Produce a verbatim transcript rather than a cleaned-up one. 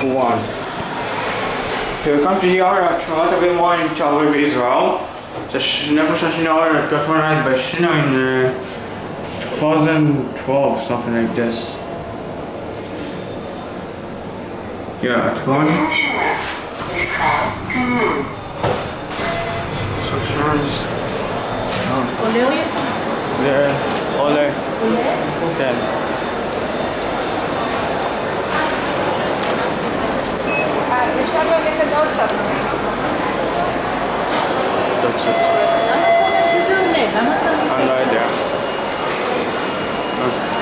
one. Here we come to here at Ramat Aviv mine in Tel Aviv, Israel. The Nechushtan-Schindler that got modernized by Scenic in uh, twenty twelve, something like this. Yeah, at one. Instructions. Oh. Yeah, ole. Okay. אפשר ללכת עוד קצת. That's it. למה אתה אומר שזה עולה? למה אתה אומר? אני לא יודע.